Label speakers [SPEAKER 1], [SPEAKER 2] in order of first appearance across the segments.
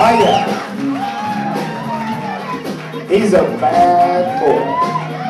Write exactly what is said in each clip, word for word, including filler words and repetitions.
[SPEAKER 1] Oh yeah. He's a bad boy.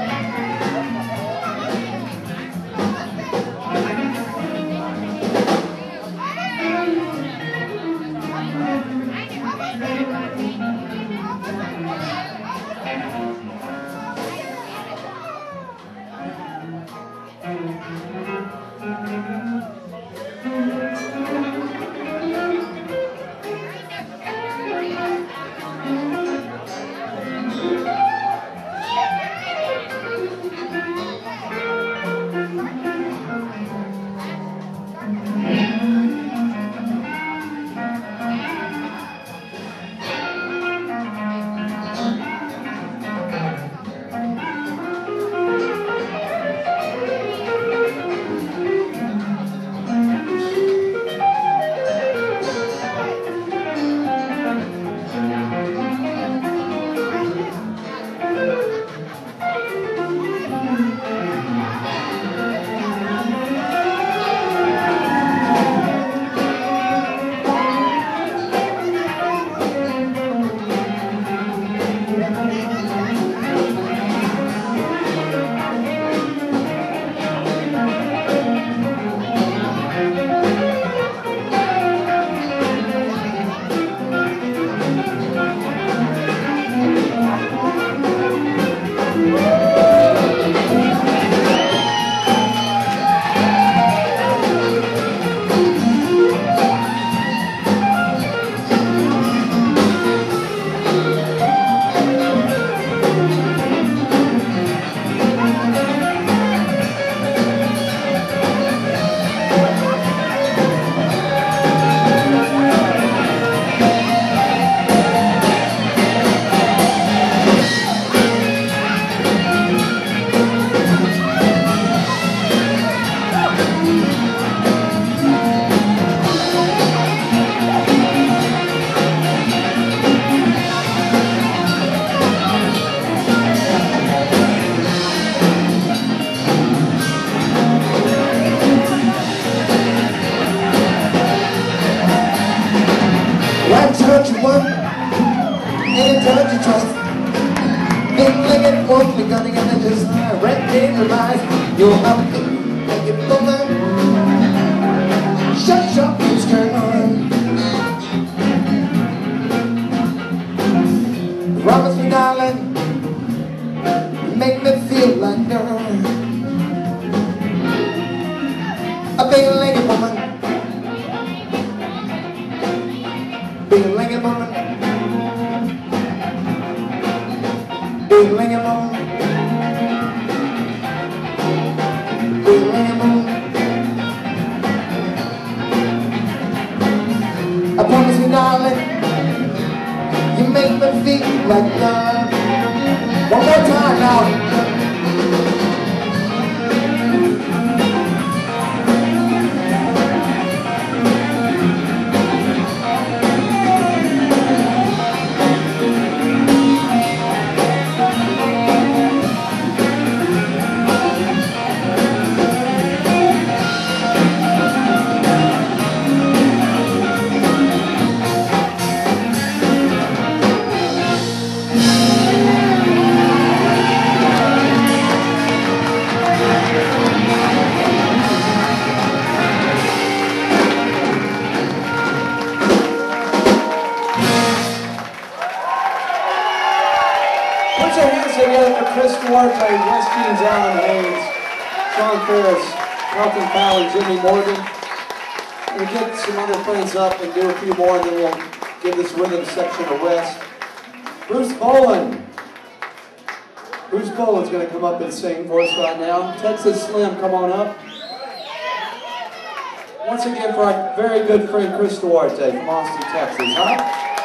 [SPEAKER 1] Touch one, and touch you twice. Big legged one, we're gonna get it just right in the eyes. You're up, make it woman. Shut your please turn on. Promise me, darling, make me feel like girl. A big legged woman. Big legged woman, big legged woman, big legged woman. I promise you, darling, you make me feel like love. One more time now.
[SPEAKER 2] Put your hands together for Chris Duarte, Wes Jeans, Alan Haynes, Sean Ferris, Malcolm Fowler, Jimmy Morgan. We'll get some other friends up and do a few more, and then we'll give this rhythm section a rest. Bruce Boland. Bruce Boland's going to come up and sing for us right now. Texas Slim, come on up. Once again for our very good friend Chris Duarte from Austin, Texas. Huh?